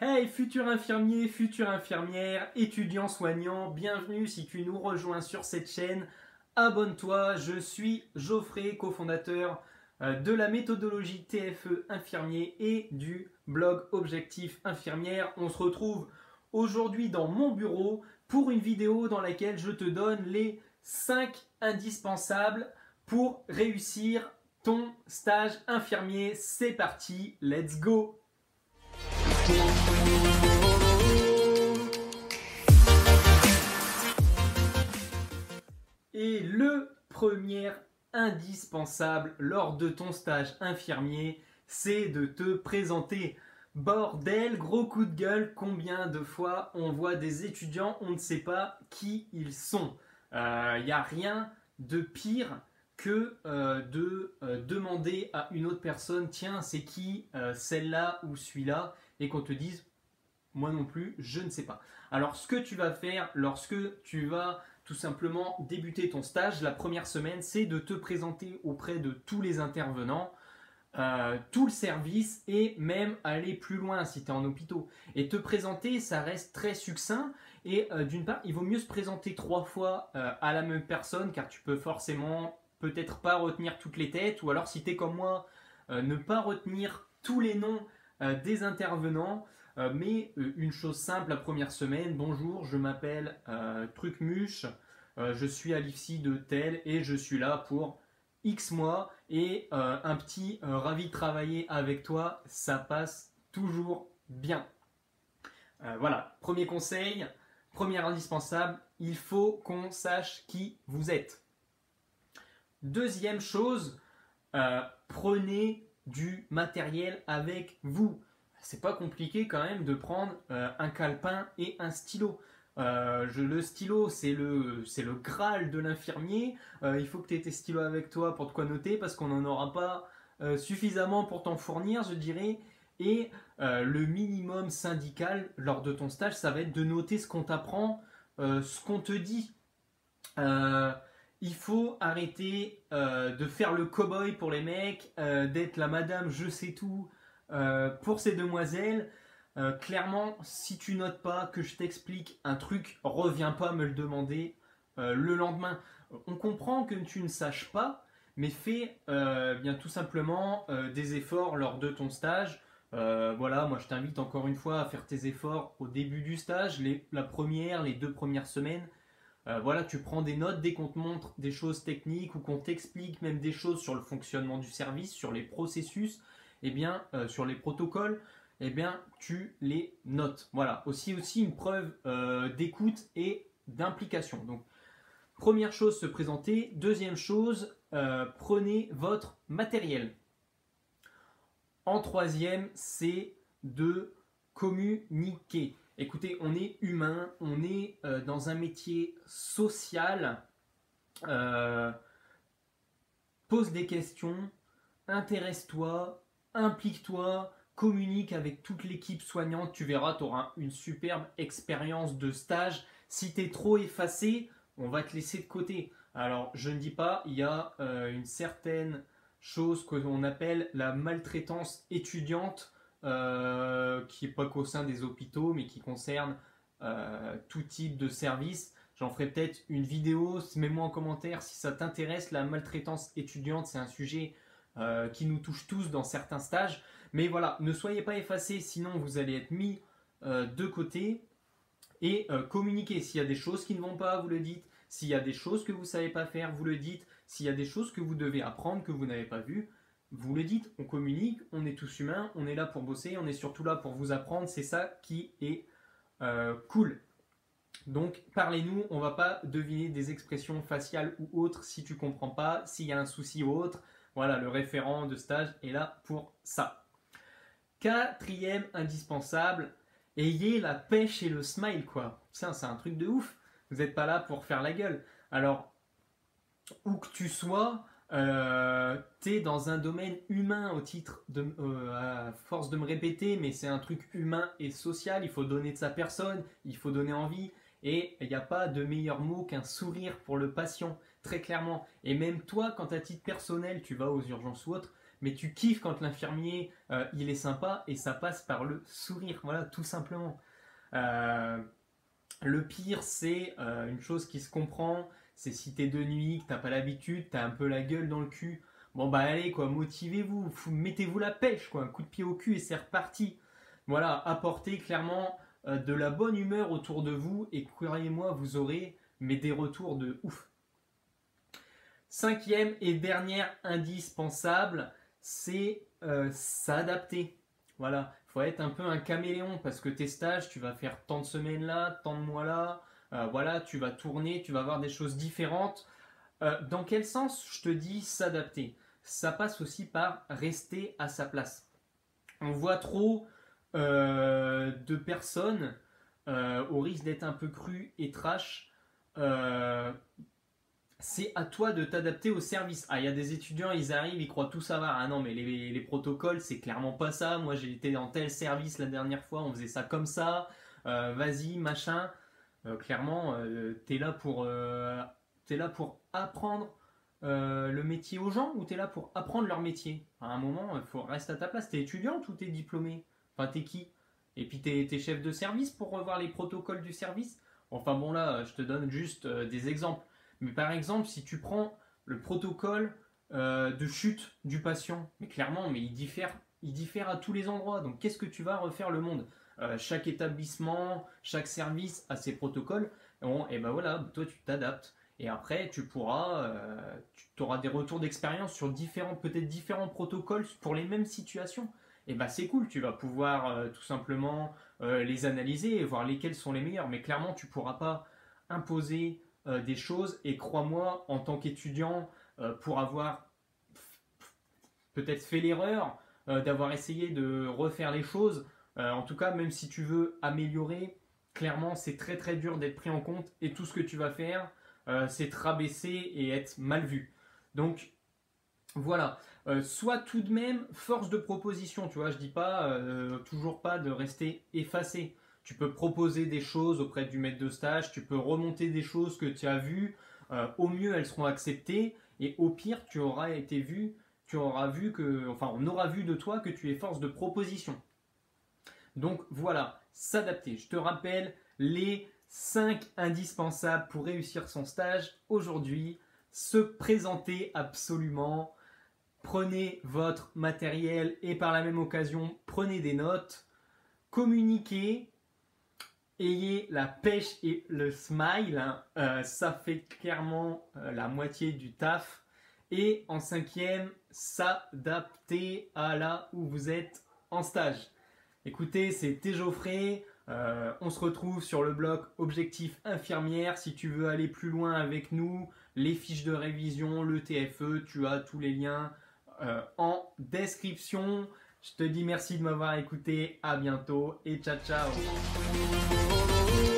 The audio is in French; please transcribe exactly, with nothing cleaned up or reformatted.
Hey, futur infirmier, future infirmière, étudiant soignant, bienvenue si tu nous rejoins sur cette chaîne. Abonne-toi, je suis Geoffrey, cofondateur euh, de la méthodologie T F E infirmier et du blog Objectif Infirmière. On se retrouve aujourd'hui dans mon bureau pour une vidéo dans laquelle je te donne les cinq indispensables pour réussir ton stage infirmier. C'est parti, let's go! Et le premier indispensable lors de ton stage infirmier, c'est de te présenter. Bordel, gros coup de gueule, combien de fois on voit des étudiants, on ne sait pas qui ils sont. Il euh, n'y a rien de pire que euh, de euh, demander à une autre personne, tiens, c'est qui euh, celle-là ou celui-là, et qu'on te dise, moi non plus, je ne sais pas. Alors, ce que tu vas faire lorsque tu vas tout simplement débuter ton stage, la première semaine, c'est de te présenter auprès de tous les intervenants, euh, tout le service et même aller plus loin si tu es en hôpital. Et te présenter, ça reste très succinct et euh, d'une part, il vaut mieux se présenter trois fois euh, à la même personne car tu peux forcément peut-être pas retenir toutes les têtes ou alors si tu es comme moi, euh, ne pas retenir tous les noms euh, des intervenants. Euh, mais euh, une chose simple la première semaine, bonjour, je m'appelle euh, Trucmuche, euh, je suis à l'I F S I de tel et je suis là pour X mois et euh, un petit euh, ravi de travailler avec toi, ça passe toujours bien. Euh, voilà, premier conseil, premier indispensable, il faut qu'on sache qui vous êtes. Deuxième chose, euh, prenez du matériel avec vous. C'est pas compliqué quand même de prendre euh, un calepin et un stylo. Euh, je, le stylo, c'est le, c'est le Graal de l'infirmier. Euh, il faut que tu aies tes stylos avec toi pour de quoi noter parce qu'on n'en aura pas euh, suffisamment pour t'en fournir, je dirais. Et euh, le minimum syndical lors de ton stage, ça va être de noter ce qu'on t'apprend, euh, ce qu'on te dit. Euh, il faut arrêter euh, de faire le cow-boy pour les mecs, euh, d'être la madame je sais tout. Euh, pour ces demoiselles, euh, clairement, si tu notes pas que je t'explique un truc, reviens pas me le demander euh, le lendemain. On comprend que tu ne saches pas, mais fais euh, bien tout simplement euh, des efforts lors de ton stage. Euh, voilà, moi je t'invite encore une fois à faire tes efforts au début du stage, les, la première, les deux premières semaines. Euh, voilà, tu prends des notes dès qu'on te montre des choses techniques ou qu'on t'explique même des choses sur le fonctionnement du service, sur les processus. Eh bien, euh, sur les protocoles, eh bien, tu les notes. Voilà, aussi, aussi une preuve euh, d'écoute et d'implication. Donc, première chose, se présenter. Deuxième chose, euh, prenez votre matériel. En troisième, c'est de communiquer. Écoutez, on est humain, on est euh, dans un métier social. Euh, pose des questions, intéresse-toi, implique-toi, communique avec toute l'équipe soignante, tu verras, tu auras une superbe expérience de stage. Si tu es trop effacé, on va te laisser de côté. Alors, je ne dis pas, il y a euh, une certaine chose que l'on appelle la maltraitance étudiante, euh, qui n'est pas qu'au sein des hôpitaux, mais qui concerne euh, tout type de service. J'en ferai peut-être une vidéo, mets-moi en commentaire si ça t'intéresse. La maltraitance étudiante, c'est un sujet Euh, qui nous touche tous dans certains stages. Mais voilà, ne soyez pas effacés, sinon vous allez être mis euh, de côté. Et euh, communiquez. S'il y a des choses qui ne vont pas, vous le dites. S'il y a des choses que vous ne savez pas faire, vous le dites. S'il y a des choses que vous devez apprendre, que vous n'avez pas vues, vous le dites. On communique, on est tous humains, on est là pour bosser, on est surtout là pour vous apprendre. C'est ça qui est euh, cool. Donc parlez-nous, on ne va pas deviner des expressions faciales ou autres si tu ne comprends pas, s'il y a un souci ou autre. Voilà, le référent de stage est là pour ça. Quatrième indispensable, ayez la pêche et le smile, quoi. C'est un truc de ouf. Vous n'êtes pas là pour faire la gueule. Alors, où que tu sois, euh, tu es dans un domaine humain au titre de, euh, à force de me répéter, mais c'est un truc humain et social. Il faut donner de sa personne, il faut donner envie. Et il n'y a pas de meilleur mot qu'un sourire pour le patient, très clairement. Et même toi, quand à titre personnel, tu vas aux urgences ou autres, mais tu kiffes quand l'infirmier euh, il est sympa et ça passe par le sourire, voilà, tout simplement. Euh, le pire, c'est euh, une chose qui se comprend, c'est si t'es de nuit, que t'as pas l'habitude, t'as un peu la gueule dans le cul. Bon bah allez quoi, motivez-vous, mettez-vous la pêche quoi, un coup de pied au cul et c'est reparti. Voilà, apportez clairement euh, de la bonne humeur autour de vous et croyez-moi, vous aurez mais des retours de ouf. Cinquième et dernière indispensable, c'est euh, s'adapter. Voilà, il faut être un peu un caméléon parce que tes stages, tu vas faire tant de semaines là, tant de mois là, euh, voilà, tu vas tourner, tu vas voir des choses différentes. Euh, dans quel sens je te dis s'adapter? Ça passe aussi par rester à sa place. On voit trop euh, de personnes euh, au risque d'être un peu cru et trash. Euh, c'est à toi de t'adapter au service. Ah, il y a des étudiants, ils arrivent, ils croient tout savoir. Ah non, mais les, les protocoles, c'est clairement pas ça. Moi, j'ai été dans tel service la dernière fois, on faisait ça comme ça. Euh, vas-y, machin. Euh, clairement, euh, t'es là pour, euh, t'es là pour apprendre euh, le métier aux gens ou t'es là pour apprendre leur métier? À un moment, il faut rester à ta place. T'es étudiante ou t'es diplômé? Enfin, t'es qui? Et puis t'es, t'es chef de service pour revoir les protocoles du service? Enfin bon, là, je te donne juste euh, des exemples. Mais par exemple, si tu prends le protocole euh, de chute du patient, mais clairement, mais il diffère, il diffère à tous les endroits. Donc, qu'est-ce que tu vas refaire le monde? euh, Chaque établissement, chaque service a ses protocoles. Bon, et ben voilà, toi, tu t'adaptes. Et après, tu pourras, euh, tu auras des retours d'expérience sur différents, peut-être différents protocoles pour les mêmes situations. Et ben c'est cool, tu vas pouvoir euh, tout simplement euh, les analyser et voir lesquels sont les meilleurs. Mais clairement, tu ne pourras pas imposer Euh, des choses et crois-moi en tant qu'étudiant euh, pour avoir peut-être fait l'erreur euh, d'avoir essayé de refaire les choses euh, en tout cas même si tu veux améliorer clairement c'est très très dur d'être pris en compte et tout ce que tu vas faire euh, c'est te rabaisser et être mal vu. Donc voilà, euh, sois tout de même force de proposition, tu vois, je dis pas euh, toujours pas de rester effacé. Tu peux proposer des choses auprès du maître de stage, tu peux remonter des choses que tu as vues, euh, au mieux elles seront acceptées et au pire tu auras été vu, tu auras vu que, enfin on aura vu de toi que tu es force de proposition. Donc voilà, s'adapter. Je te rappelle les cinq indispensables pour réussir son stage aujourd'hui. Se présenter absolument. Prenez votre matériel et par la même occasion, prenez des notes. Communiquez. Ayez la pêche et le smile. Hein. Euh, ça fait clairement euh, la moitié du taf. Et en cinquième, s'adapter à là où vous êtes en stage. Écoutez, c'était Geoffrey. Euh, on se retrouve sur le blog Objectif Infirmière. Si tu veux aller plus loin avec nous, les fiches de révision, le T F E, tu as tous les liens euh, en description. Je te dis merci de m'avoir écouté. À bientôt et ciao ciao.